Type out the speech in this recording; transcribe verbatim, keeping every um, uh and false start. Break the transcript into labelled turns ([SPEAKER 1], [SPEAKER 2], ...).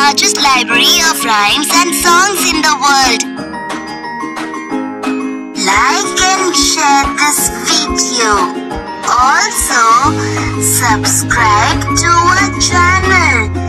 [SPEAKER 1] largest library of rhymes and songs in the world. Like and share this video. Also, subscribe to our channel.